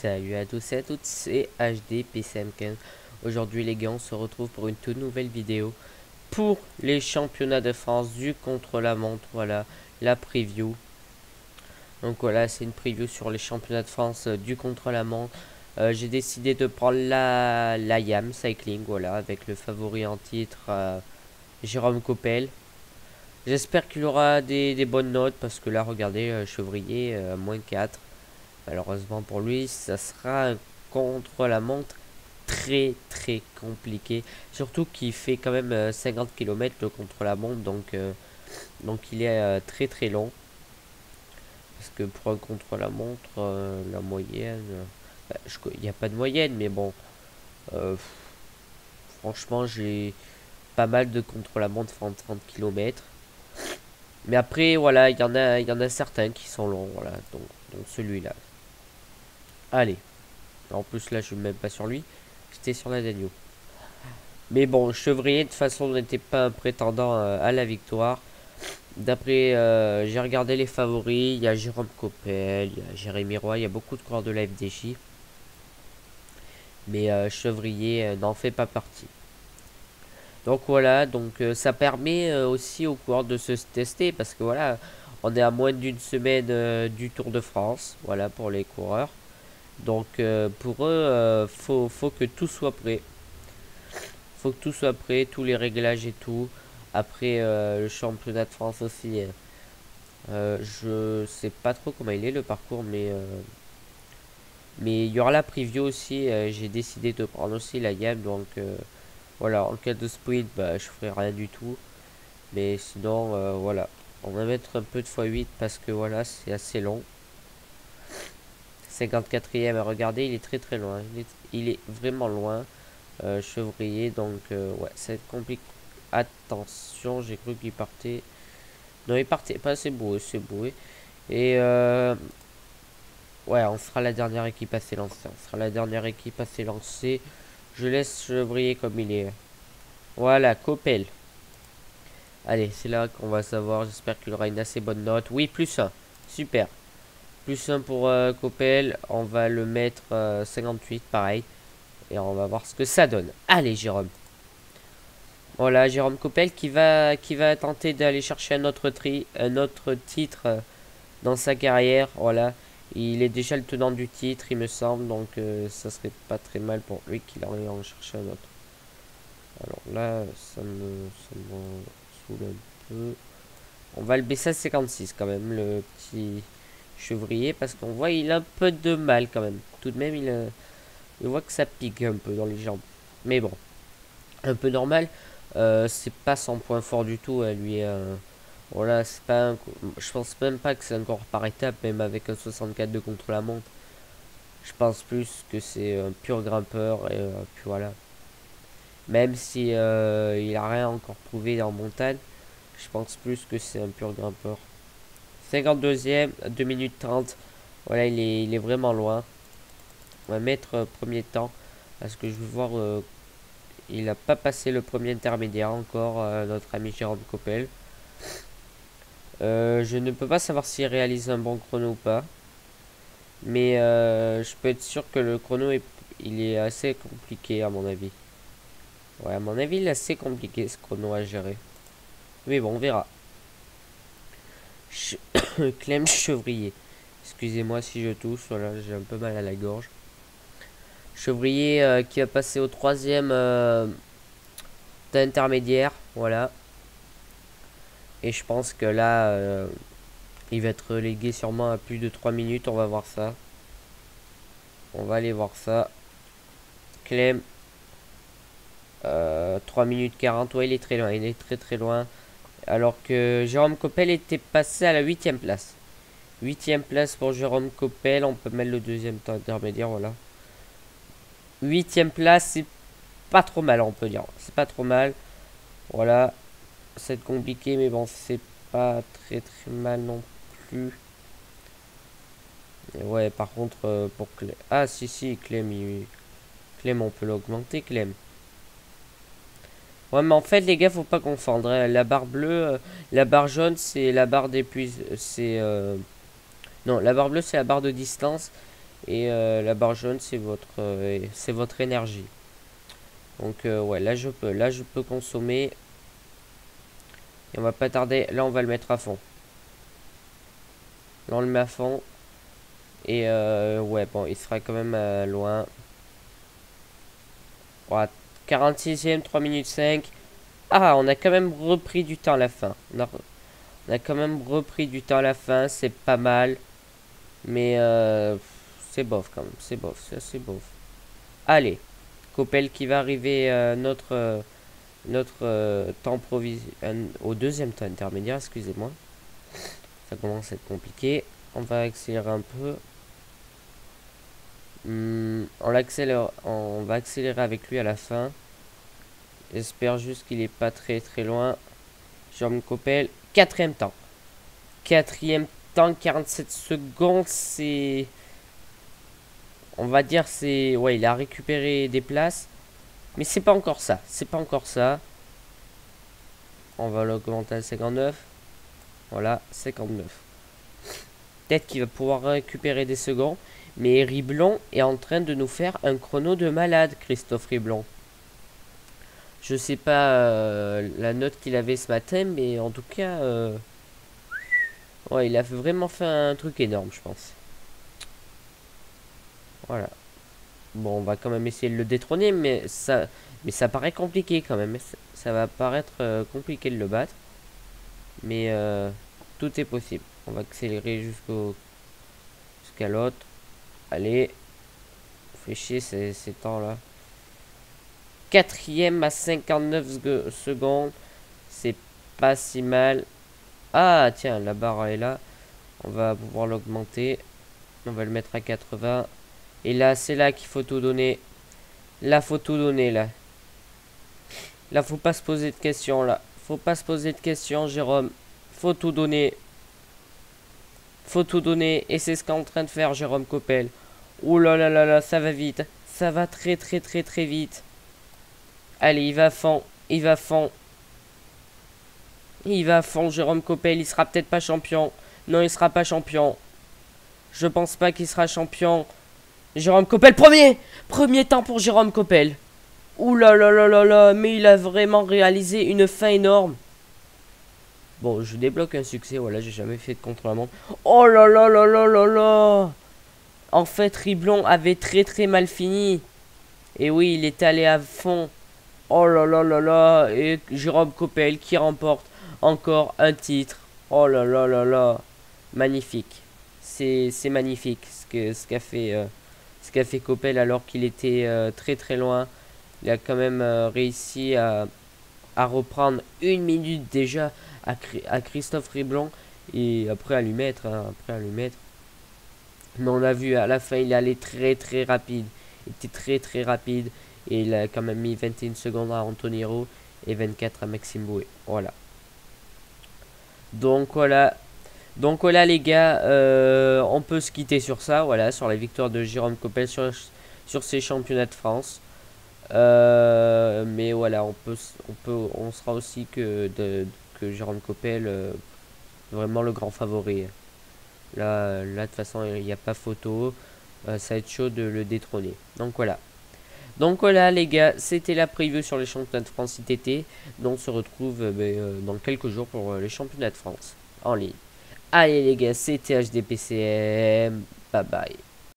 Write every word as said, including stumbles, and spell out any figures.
Salut à tous et à toutes, c'est H D P C M quinze. Aujourd'hui les gars, on se retrouve pour une toute nouvelle vidéo pour les championnats de France du contre-la-montre. Voilà, la preview. Donc voilà, c'est une preview sur les championnats de France euh, du contre-la-montre. Euh, J'ai décidé de prendre la, la Y A M Cycling, voilà, avec le favori en titre, euh, Jérôme Coppel. J'espère qu'il aura des, des bonnes notes parce que là, regardez, euh, Chevrier, euh, moins quatre. Malheureusement pour lui, ça sera un contre-la-montre très très compliqué. Surtout qu'il fait quand même euh, cinquante kilomètres le contre-la-montre, donc, euh, donc il est euh, très très long. Parce que pour un contre-la-montre, euh, la moyenne... euh, bah, il n'y a pas de moyenne, mais bon. Euh, franchement, j'ai pas mal de contre-la-montre font trente kilomètres. Mais après, voilà, il y en a, il y en a certains qui sont longs, voilà. Donc, donc celui-là. Allez. En plus, là, je ne suis même pas sur lui. J'étais sur la Danio. Mais bon, Chevrier, de toute façon, n'était pas un prétendant euh, à la victoire. D'après, euh, j'ai regardé les favoris. Il y a Jérôme Coppel, il y a Jérémy Roy, il y a beaucoup de coureurs de la F D J. Mais euh, Chevrier euh, n'en fait pas partie. Donc voilà, donc euh, ça permet euh, aussi aux coureurs de se tester. Parce que voilà, on est à moins d'une semaine euh, du Tour de France. Voilà, pour les coureurs. Donc euh, pour eux, euh, faut, faut que tout soit prêt. Faut que tout soit prêt, tous les réglages et tout. Après euh, le championnat de France aussi. Euh, je sais pas trop comment il est le parcours, mais euh, mais il y aura la preview aussi. Euh, J'ai décidé de prendre aussi la Y A M, donc euh, voilà. En cas de sprint, bah, je ferai rien du tout. Mais sinon, euh, voilà. On va mettre un peu de fois huit parce que voilà, c'est assez long. cinquante-quatrième, regardez, il est très très loin. Il est, il est vraiment loin. Euh, Chevrier, donc euh, ouais, ça va être compliqué. Attention, j'ai cru qu'il partait. Non, il partait pas, c'est beau, c'est beau. Et euh, ouais, on sera la dernière équipe à s'élancer. On sera la dernière équipe à s'élancer. Je laisse Chevrier comme il est. Voilà, Coppel. Allez, c'est là qu'on va savoir. J'espère qu'il aura une assez bonne note. Oui, plus un. Super. Plus un pour euh, Coppel. On va le mettre euh, cinquante-huit, pareil. Et on va voir ce que ça donne. Allez, Jérôme. Voilà, Jérôme Coppel qui va, qui va tenter d'aller chercher un autre, tri, un autre titre euh, dans sa carrière. Voilà, il est déjà le tenant du titre, il me semble. Donc, euh, ça serait pas très mal pour lui qu'il aille en chercher un autre. Alors là, ça me, ça me saoule un peu. On va le baisser à cinquante-six quand même, le petit Chevrier. Parce qu'on voit il a un peu de mal quand même. Tout de même, il, a, il voit que ça pique un peu dans les jambes. Mais bon, un peu normal. Euh, c'est pas son point fort du tout à lui. Euh, voilà, c'est pas un, je pense même pas que c'est encore par étape, même avec un soixante-quatre de contre-la-montre. Je pense plus que c'est un pur grimpeur et euh, puis voilà. Même si euh, il a rien encore prouvé en montagne, je pense plus que c'est un pur grimpeur. cinquante-deuxième, deux minutes trente. Voilà, il est, il est vraiment loin. On va mettre euh, premier temps parce que je veux voir. Euh, Il n'a pas passé le premier intermédiaire encore, euh, notre ami Jérôme Coppel. Euh, je ne peux pas savoir s'il réalise un bon chrono ou pas. Mais euh, je peux être sûr que le chrono est, il est assez compliqué à mon avis. Ouais, à mon avis, il est assez compliqué ce chrono à gérer. Mais bon, on verra. Ch Clem Chevrier. Excusez-moi si je tousse, voilà, j'ai un peu mal à la gorge. Chevrier euh, qui a passé au troisième euh, intermédiaire, voilà. Et je pense que là, euh, il va être relégué sûrement à plus de trois minutes. On va voir ça. On va aller voir ça. Clem. Euh, trois minutes quarante. Ouais, il est très loin. Il est très très loin. Alors que Jérôme Coppel était passé à la huitième place. huitième place pour Jérôme Coppel. On peut mettre le deuxième temps intermédiaire. Voilà. huitième place, c'est pas trop mal, on peut dire. C'est pas trop mal. Voilà. C'est compliqué, mais bon, c'est pas très très mal non plus. Et ouais, par contre, euh, pour Clem... Ah, si, si, Clem, il... Clem, on peut l'augmenter, Clem. Ouais, mais en fait, les gars, faut pas confondre. Hein. La barre bleue, euh, la barre jaune, c'est la barre d'épuisement. C'est... Euh... Non, la barre bleue, c'est la barre de distance. Et euh, la barre jaune, c'est votre, euh, c'est votre énergie. Donc euh, ouais, là je peux, là je peux consommer. Et on va pas tarder. Là, on va le mettre à fond. Là, on le met à fond. Et euh, ouais, bon, il sera quand même euh, loin. Ouais, quarante-sixième, trois minutes cinq. Ah, on a quand même repris du temps à la fin. On a, on a quand même repris du temps à la fin. C'est pas mal. Mais euh, c'est bof quand même. C'est bof. C'est assez bof. Allez. Coppel qui va arriver euh, notre, euh, notre euh, temps provisoire. Euh, au deuxième temps intermédiaire, excusez-moi. Ça commence à être compliqué. On va accélérer un peu. Hum, on l'accélère. On va accélérer avec lui à la fin. J'espère juste qu'il est pas très très loin. Jérôme Coppel. Quatrième temps. Quatrième temps, quarante-sept secondes. C'est... On va dire c'est... Ouais, il a récupéré des places. Mais c'est pas encore ça. C'est pas encore ça. On va l'augmenter à cinquante-neuf. Voilà, cinquante-neuf. Peut-être qu'il va pouvoir récupérer des secondes. Mais Riblon est en train de nous faire un chrono de malade, Christophe Riblon. Je sais pas euh, la note qu'il avait ce matin, mais en tout cas... Euh, ouais, il a vraiment fait un truc énorme, je pense. Voilà. Bon, on va quand même essayer de le détrôner, mais ça, mais ça paraît compliqué quand même. Ça, ça va paraître euh, compliqué de le battre. Mais euh, tout est possible. On va accélérer jusqu'au jusqu'à l'autre. Allez. Fait chier ces, ces temps-là. Quatrième à cinquante-neuf secondes. C'est pas si mal. Ah, tiens, la barre est là. On va pouvoir l'augmenter. On va le mettre à quatre-vingts. Et là, c'est là qu'il faut tout donner. Là, faut tout donner, là. Là, faut pas se poser de questions, là. Faut pas se poser de questions, Jérôme. Faut tout donner. Faut tout donner. Et c'est ce qu'est en train de faire Jérôme Coppel. Ouh là là là là, ça va vite. Ça va très très très très vite. Allez, il va à fond. Il va à fond. Il va à fond, Jérôme Coppel. Il sera peut-être pas champion. Non, il sera pas champion. Je pense pas qu'il sera champion. Jérôme Coppel, premier Premier temps pour Jérôme Coppel. Ouh là là là là là, mais il a vraiment réalisé une fin énorme. Bon, je débloque un succès, voilà, j'ai jamais fait de contre-la-montre. Oh là là là là là là. En fait, Riblon avait très très mal fini. Et oui, il est allé à fond. Oh là là là là. Et Jérôme Coppel qui remporte encore un titre. Oh là là là là. Magnifique. C'est magnifique ce que ce qu'a fait... Euh, ce qu'a fait Coppel alors qu'il était euh, très très loin. Il a quand même euh, réussi à, à reprendre une minute déjà à, à Christophe Riblon et après à lui mettre, hein, après à lui mettre. Mais on a vu à la fin il allait très très rapide. Il était très très rapide et il a quand même mis vingt et une secondes à Antoniro et vingt-quatre à Maxime Bouet. Voilà. Donc voilà. Donc voilà les gars, euh, on peut se quitter sur ça, voilà, sur la victoire de Jérôme Coppel sur, sur ces championnats de France. Euh, mais voilà, on peut, on peut, on sera aussi que, de, que Jérôme Coppel, euh, vraiment le grand favori. Là, là de toute façon, il n'y a pas photo, euh, ça va être chaud de le détrôner. Donc voilà. Donc voilà les gars, c'était la preview sur les championnats de France I T T. Donc on se retrouve euh, ben, euh, dans quelques jours pour euh, les championnats de France en ligne. Allez les gars, c'était H D P C M. Bye bye.